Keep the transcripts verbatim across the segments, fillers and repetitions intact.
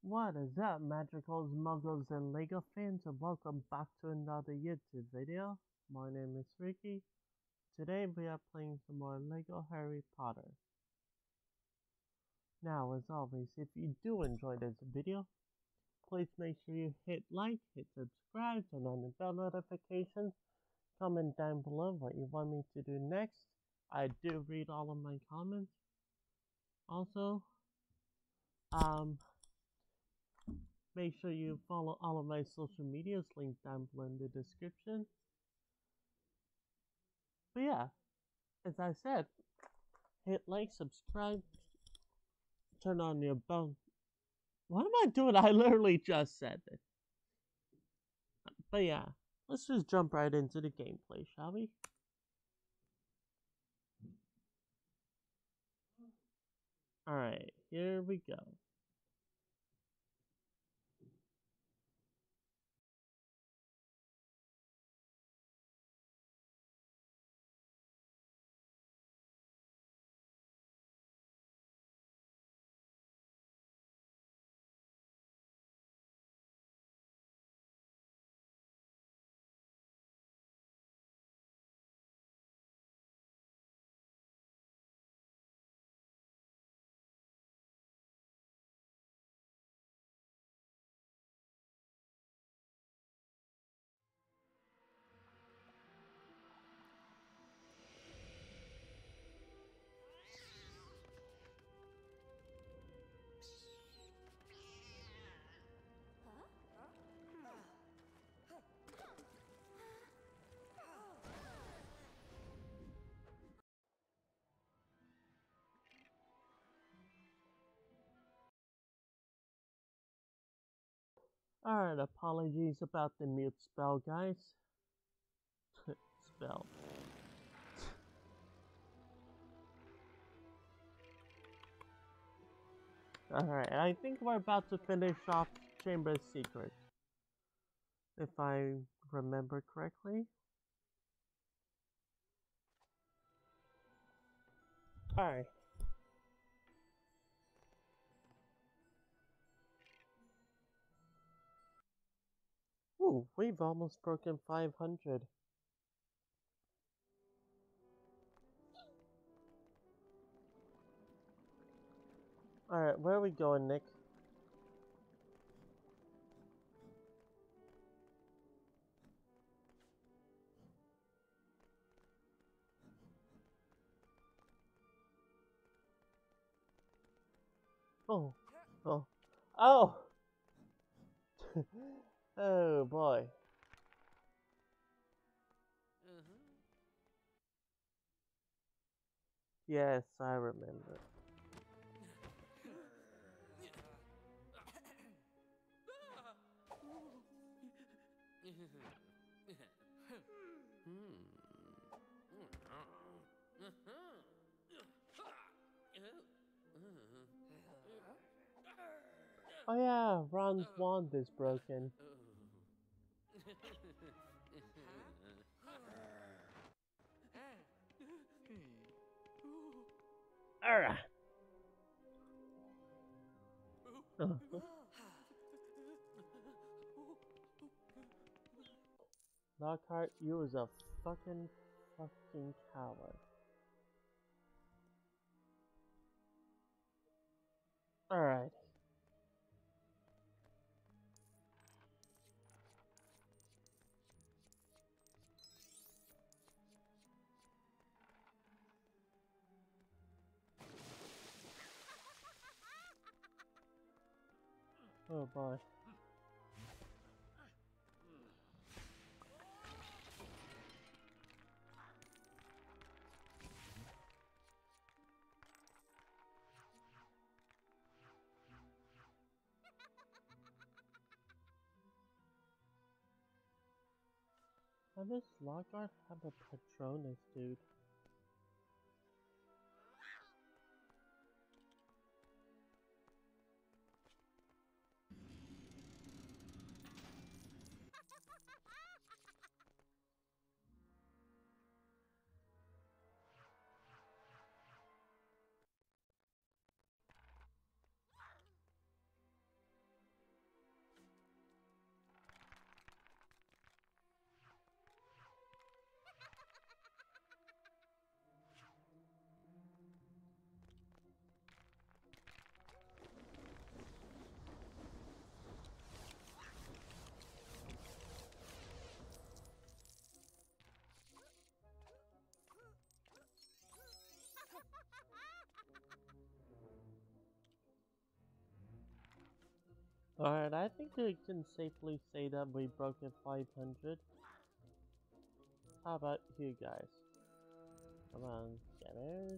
What is up, Magicals, Muggles, and Lego fans, and welcome back to another YouTube video. My name is Ricky. Today we are playing some more Lego Harry Potter. Now, as always, if you do enjoy this video, please make sure you hit like, hit subscribe, turn on the bell notifications, comment down below what you want me to do next. I do read all of my comments. Also, um, make sure you follow all of my social medias linked down below in the description. But yeah, as I said, hit like, subscribe, turn on your bell. What am I doing? I literally just said it. But yeah, let's just jump right into the gameplay, shall we? Alright, here we go. Alright, apologies about the mute spell, guys. Spell. Alright, I think we're about to finish off Chamber's Secret. If I remember correctly. Alright. Ooh, we've almost broken five hundred. Alright, where are we going, Nick? Oh, oh, oh! Oh boy. Yes, I remember. Oh yeah, Ron's wand is broken. Arrgh. Lockhart, you was a fucking fucking coward. Alright. Oh boy. How does Lockhart have a Patronus, dude? Alright, I think we can safely say that we broke at five hundred. How about you guys? Come on, get it?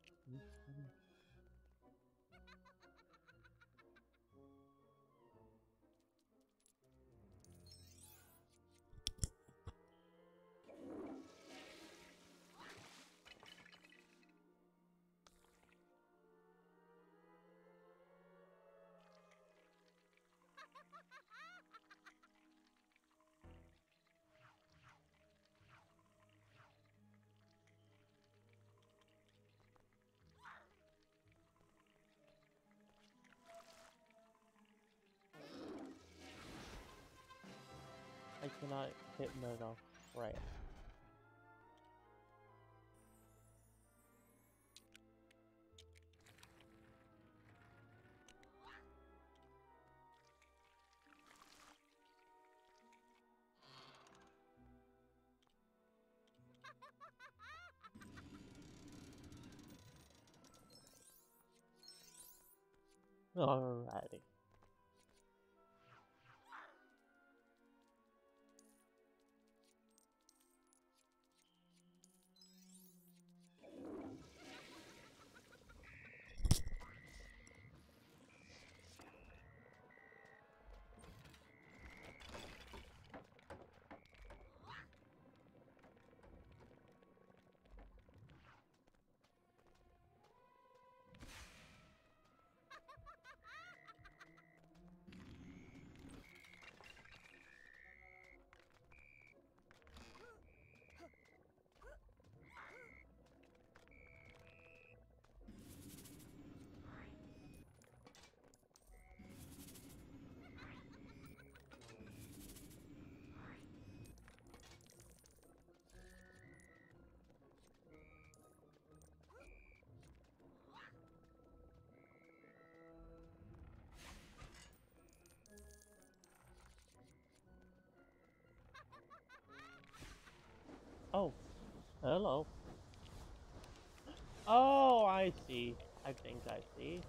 I cannot hit Murdoch. Right. Alrighty. Oh, hello. Oh, I see. I think I see.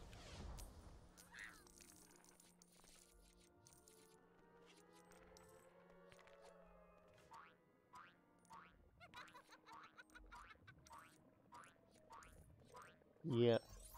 Yeah.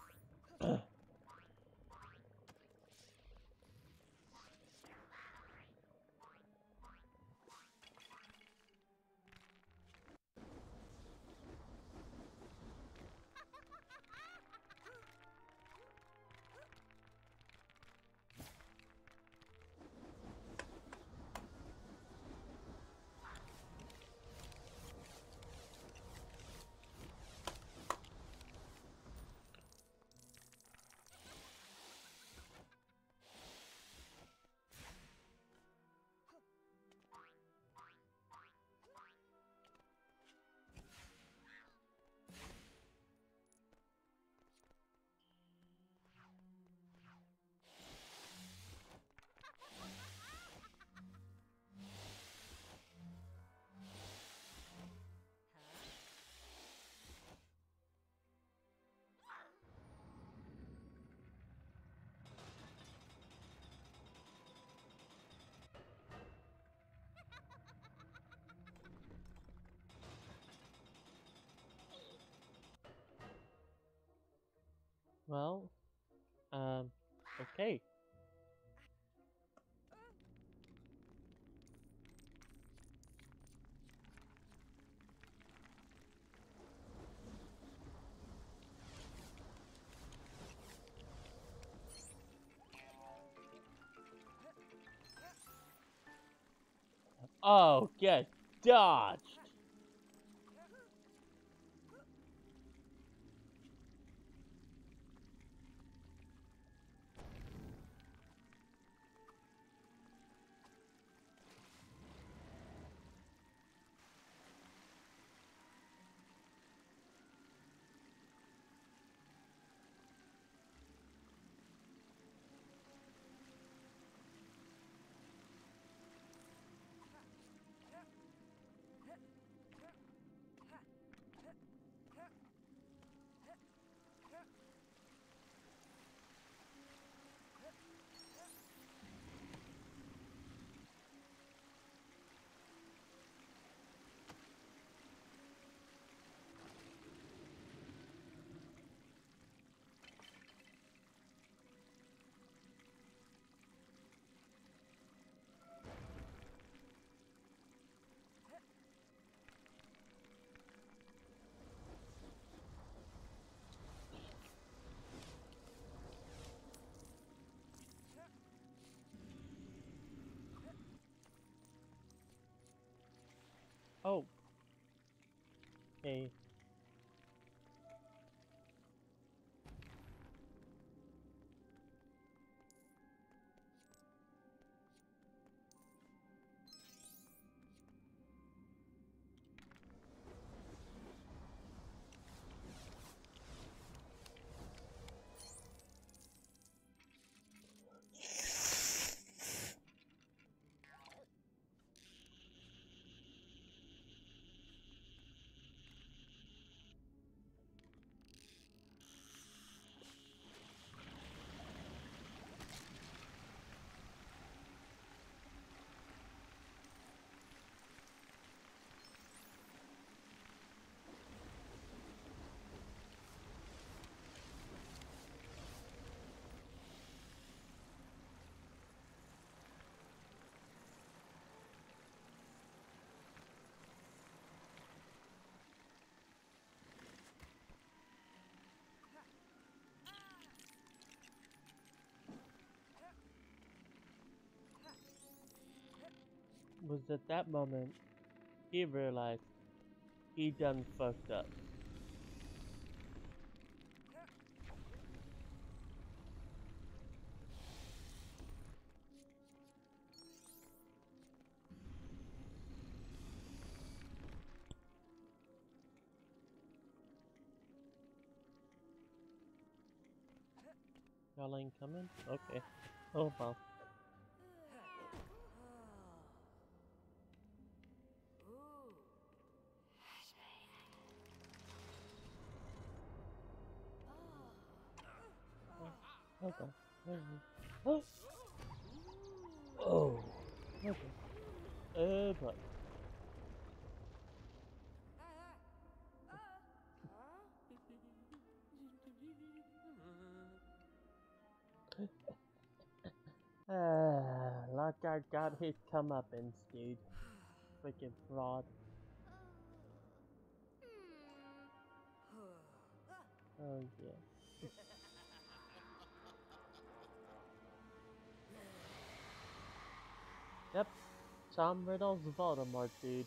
Well, um, okay. Oh, get dodged. Oh. Okay. Was at that moment he realized he done fucked up. Y'all ain't coming? Okay. Oh well. Okay. Oh. Oh. Okay. Uh, but. Ah, Lockhart got his comeuppance, dude. Freaking fraud. Oh yeah. Yep. Tom Riddle's Voldemort, dude.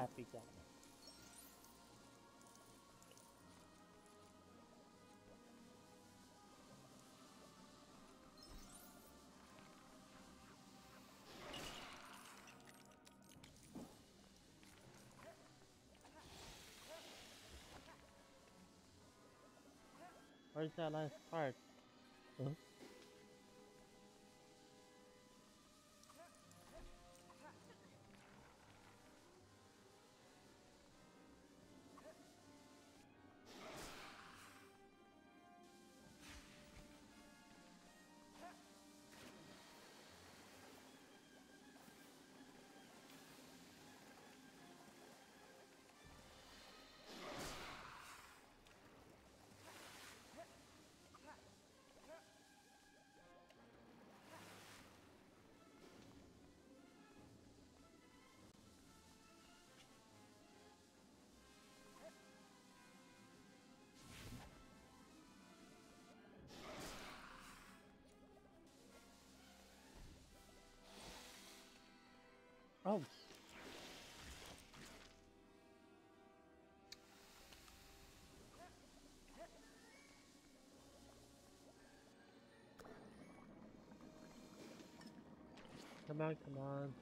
happy guy. Where's that last part? Huh? Oh. Come on, come on.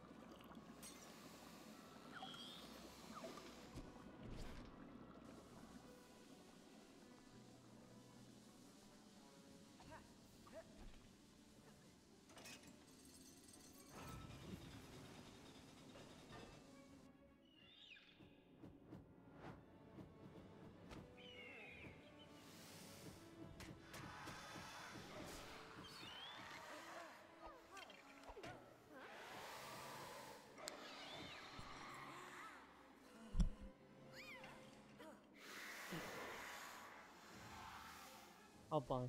Hold on.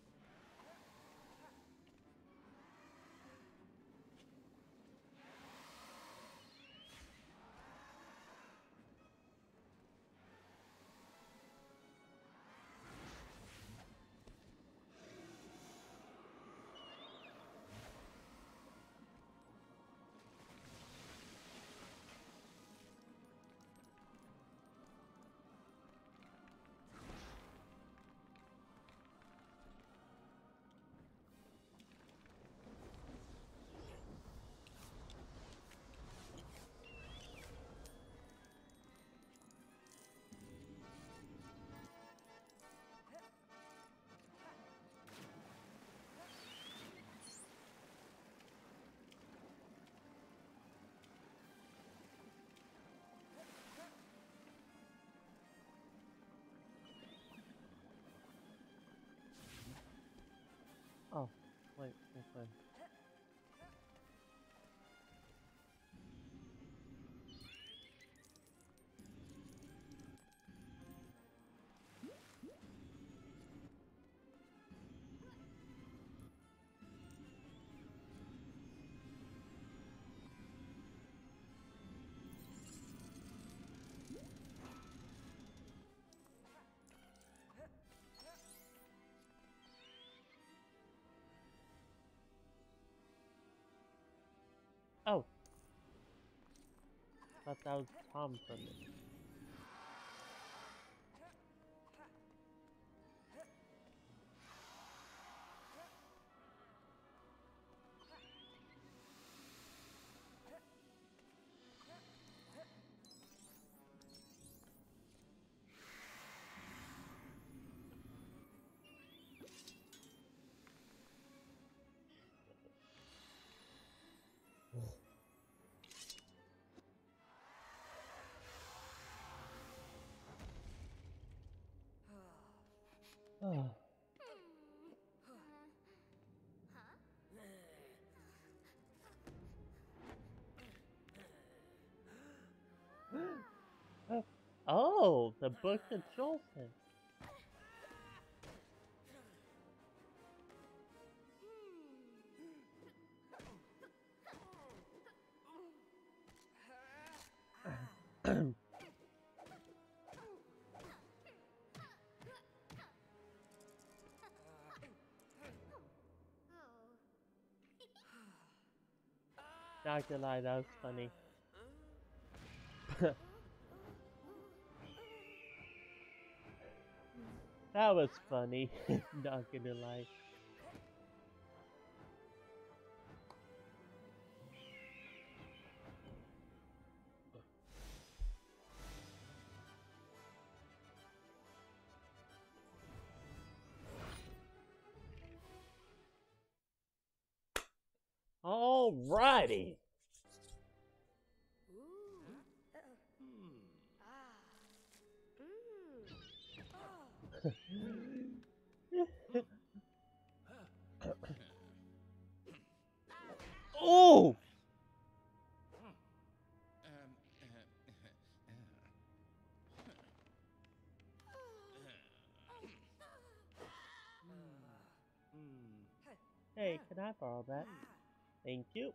Oh, wait, this way. Oh! Thought that was Tom for me. Oh. Oh, the book that Joel sent. Not gonna lie, that was funny. That was funny, not gonna lie. Alrighty. Oh! Hey, can I borrow that? Thank you.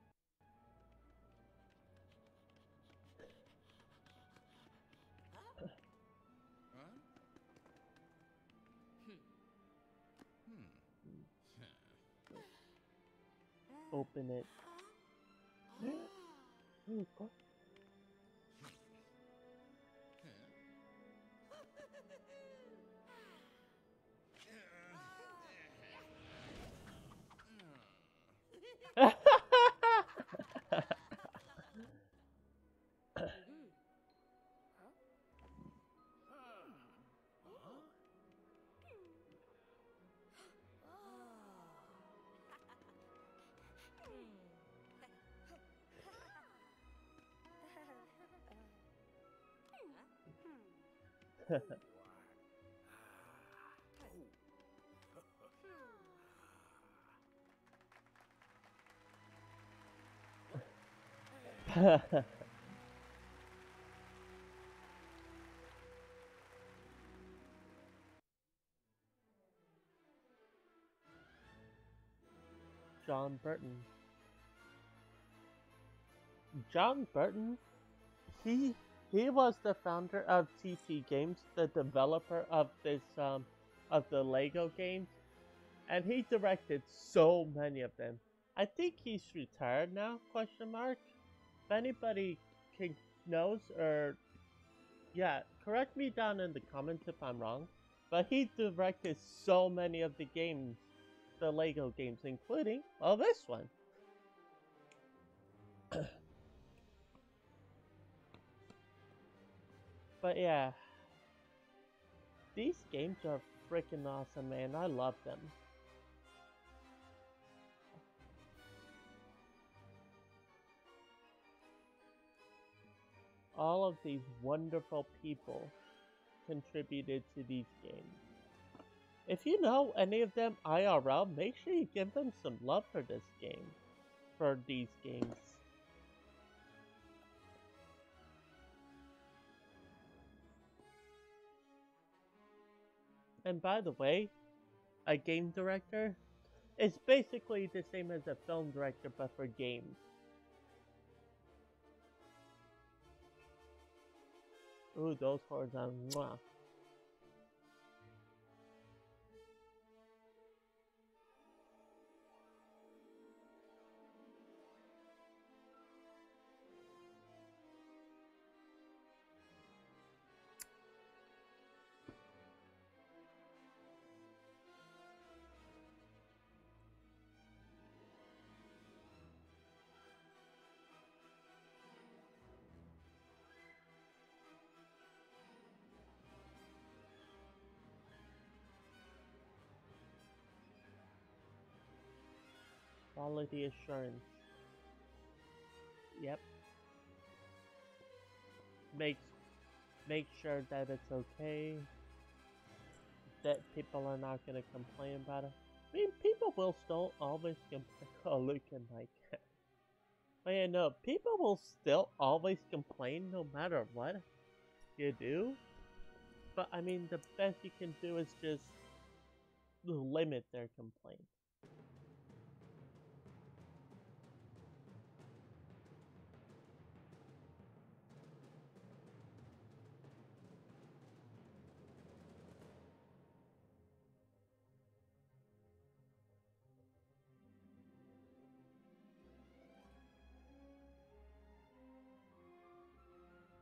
Open it. Oh, God. John Burton. John Burton, he he was the founder of T T Games, the developer of this um of the Lego games, and he directed so many of them. I think he's retired now? Question mark. If anybody can knows or yeah, correct me down in the comments if I'm wrong. But he directed so many of the games, the Lego games, including well this one. But yeah, these games are freaking awesome, man. I love them. All of these wonderful people contributed to these games. If you know any of them I R L, make sure you give them some love for this game, for these games. And by the way, a game director is basically the same as a film director, but for games. Ooh, those horizontal. Mwah. Quality assurance. Yep. Makes make sure that it's okay. That people are not gonna complain about it. I mean, people will still always complain. Oh, look at my cat. Oh yeah, no, people will still always complain no matter what you do. But I mean, the best you can do is just limit their complaint.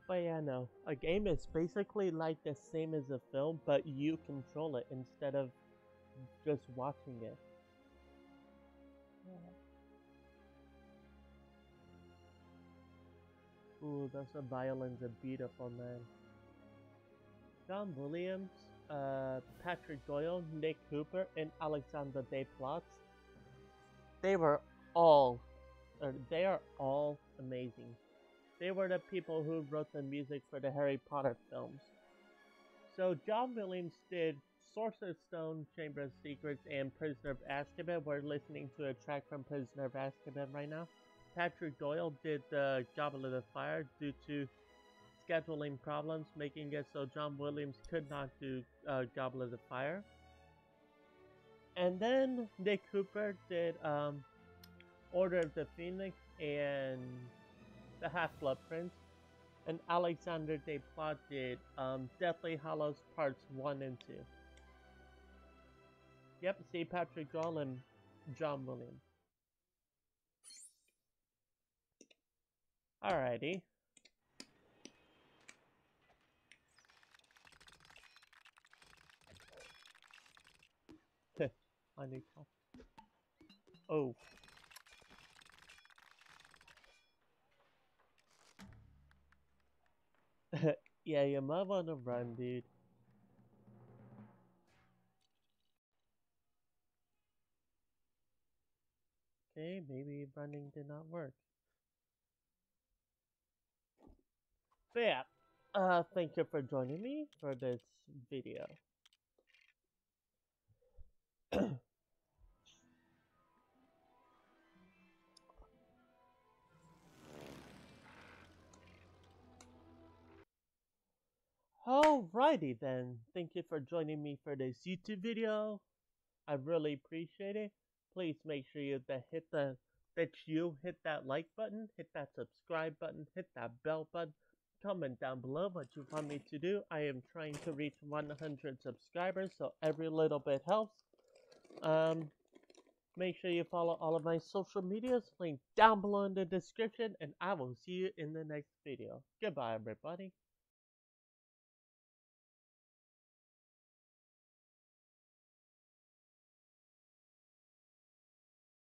But yeah, no. A game is basically like the same as a film, but you control it instead of just watching it. Ooh, that's a violence, a beautiful man. John Williams, uh, Patrick Doyle, Nick Cooper, and Alexander Desplat. They were all, or they are all amazing. They were the people who wrote the music for the Harry Potter films. So John Williams did Sorcerer's Stone, Chamber of Secrets, and Prisoner of Azkaban. We're listening to a track from Prisoner of Azkaban right now. Patrick Doyle did the Goblet of Fire due to scheduling problems, making it so John Williams could not do uh, Goblet of Fire. And then Nick Cooper did um, Order of the Phoenix and the Half-Blood Prince. And Alexander Desplat did um, Deathly Hallows Parts one and two. Yep, see Patrick Doyle and John Williams. Alrighty. I need help. Oh. Yeah, you might want to run, dude. Okay, maybe running did not work. But yeah, uh, thank you for joining me for this video. Alrighty then, thank you for joining me for this YouTube video. I really appreciate it. Please make sure you that hit the that you hit that like button, hit that subscribe button, hit that bell button. Comment down below what you want me to do. I am trying to reach one hundred subscribers, so every little bit helps. Um, make sure you follow all of my social medias, link down below in the description, and I will see you in the next video. Goodbye, everybody.